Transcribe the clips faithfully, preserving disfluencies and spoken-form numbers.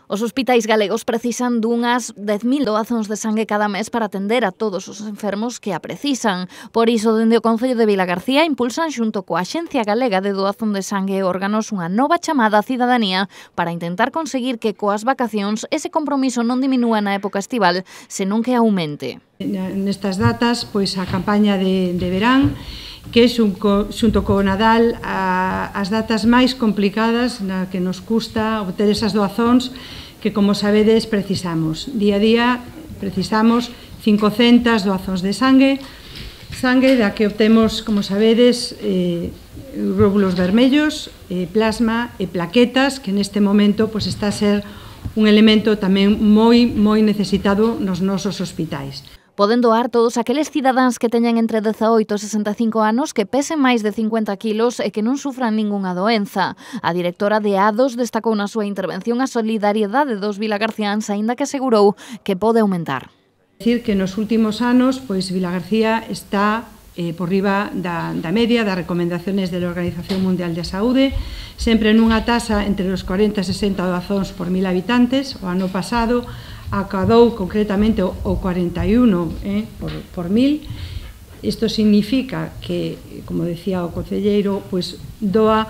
Os hospitais galegos precisan dunhas dez mil doazóns de sangue cada mes para atender a todos os enfermos que a precisan. Por iso, dende o Concello de Vilagarcía impulsan xunto coa Axencia Galega de Doazón de Sangue e Órganos unha nova chamada á cidadanía para intentar conseguir que coas vacacións ese compromiso non diminúa na época estival, senón que aumente. Nestas datas, pois a campaña de, de verán, que é xunto co Nadal a, as datas máis complicadas na que nos custa obter esas doazóns que, como sabedes, precisamos. Día a día precisamos cincocentas doazóns de sangue, sangue da que obtemos, como sabedes, eh, glóbulos vermellos, eh, plasma e plaquetas, que neste momento pois, está a ser un elemento tamén moi, moi necesitado nos nosos hospitais. Poden doar todos aqueles cidadáns que teñan entre dezaoito e sesenta e cinco anos, que pesen máis de cincuenta quilos e que non sufran ningunha doenza. A directora de A D O S destacou na súa intervención a solidariedade dos vilagarciáns, aínda que asegurou que pode aumentar. Decir que nos últimos anos, pois Vilagarcía está eh, por riba da, da media das recomendaciones da Organización Mundial de Saúde, sempre nunha tasa entre os corenta e sesenta doazóns por mil habitantes. O ano pasado acadou concretamente o cuarenta e uno eh, por, por mil. Isto significa que, como decía o concelleiro, pues, doa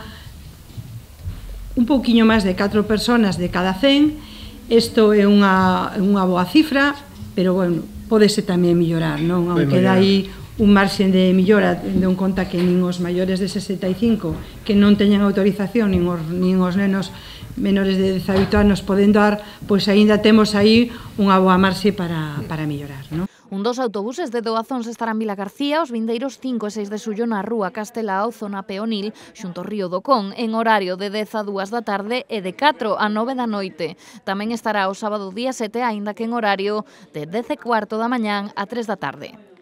un pouquiño máis de catro personas de cada cen. Isto é unha, unha boa cifra, pero, bueno, pódese tamén mellorar, non? Aunque dá aí un marxen de millora, tendo en conta que nin os maiores de sesenta e cinco que non teñan autorización, nin os, nin os nenos menores de dezaoito anos poden doar, pois aínda temos aí unha boa marxe para, para mellorar, non? Un dos autobuses de doazóns estará en Vilagarcía os vindeiros cinco e seis de xullo na rúa Castelao, zona peonil, xunto ao río do Con, en horario de dez a dúas da tarde e de catro a nove da noite. Tamén estará o sábado día sete, aínda que en horario de dez e cuarto da mañán a tres da tarde.